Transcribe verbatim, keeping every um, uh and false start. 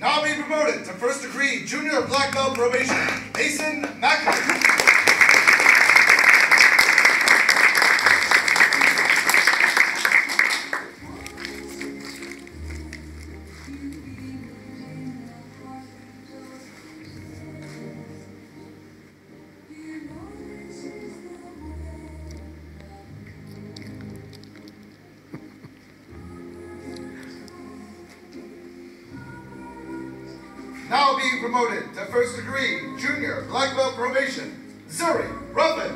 Now being promoted to first degree junior black belt probation, Mason Macklin. Now being promoted to first degree junior black belt probation, Zuri Ruffin.